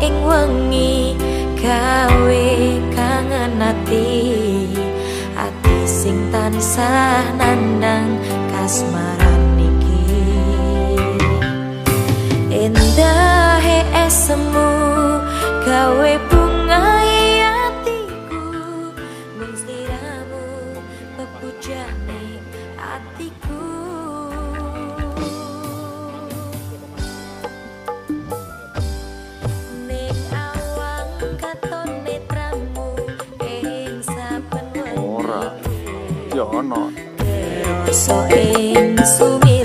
ing wengi gawe kangen ati sing tansah nandang kasmaran iki. Endahe esemu gawe bungai atiku, mung sliramu pepujane atiku. Ning awang katon netramu ing saben wengi ora ya ono rasa ing sumi